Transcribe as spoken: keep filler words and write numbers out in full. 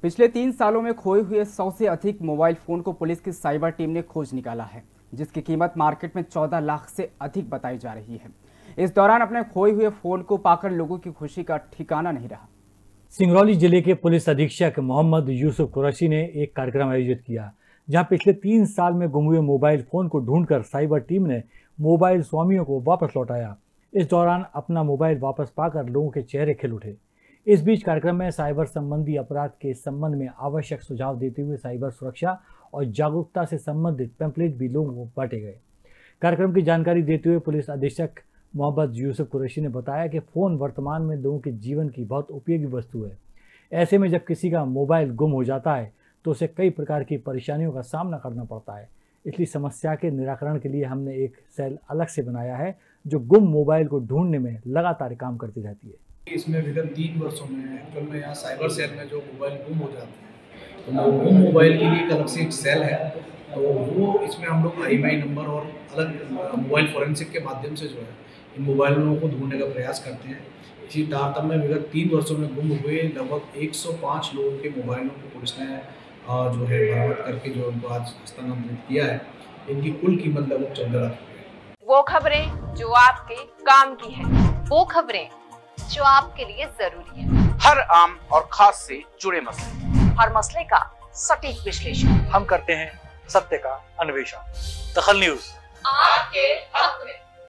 पिछले तीन सालों में खोए हुए सौ से अधिक मोबाइल फोन को पुलिस की साइबर टीम ने खोज निकाला है, जिसकी कीमत मार्केट में चौदह लाख से अधिक बताई जा रही है। इस दौरान अपने खोए हुए फोन को पाकर लोगों की खुशी का ठिकाना नहीं रहा। सिंगरौली जिले के पुलिस अधीक्षक मोहम्मद यूसुफ कुरैशी ने एक कार्यक्रम आयोजित किया, जहां पिछले तीन साल में गुम हुए मोबाइल फोन को ढूंढकर साइबर टीम ने मोबाइल स्वामियों को वापस लौटाया। इस दौरान अपना मोबाइल वापस पाकर लोगों के चेहरे खिल उठे। इस बीच कार्यक्रम में साइबर संबंधी अपराध के संबंध में आवश्यक सुझाव देते हुए साइबर सुरक्षा और जागरूकता से संबंधित पैम्पलेट भी लोगों को बांटे गए। कार्यक्रम की जानकारी देते हुए पुलिस अधीक्षक मोहम्मद यूसुफ कुरैशी ने बताया कि फ़ोन वर्तमान में लोगों के जीवन की बहुत उपयोगी वस्तु है। ऐसे में जब किसी का मोबाइल गुम हो जाता है तो उसे कई प्रकार की परेशानियों का सामना करना पड़ता है। इसलिए समस्या के निराकरण के लिए हमने एक सेल अलग से बनाया है, जो गुम मोबाइल को ढूंढने में लगातार काम करती रहती है। इसमें विगत तीन वर्षों में एक्चुअल में यहाँ साइबर सेल में जो मोबाइल गुम हो जाते हैं, तो गुम मोबाइल के लिए एक अलग से एक सेल है। तो वो इसमें हम लोग I M E I number और अलग मोबाइल फोरेंसिक के माध्यम से जो है इन मोबाइलों को ढूंढने का प्रयास करते हैं। इसी तारतम्य में विगत तीन वर्षों में गुम हुए लगभग एक सौ पाँच लोगों के मोबाइलों को पुलिस ने जो है बरामद करके जो उनको आज हस्तांतरित किया है। इनकी कुल कीमत लगभग चौदह लाख रुपये। वो खबरें जो आपके काम की है, वो खबरें जो आपके लिए जरूरी है, हर आम और खास से जुड़े मसले, हर मसले का सटीक विश्लेषण हम करते हैं सत्य का अन्वेषण। दखल न्यूज आपके हक में।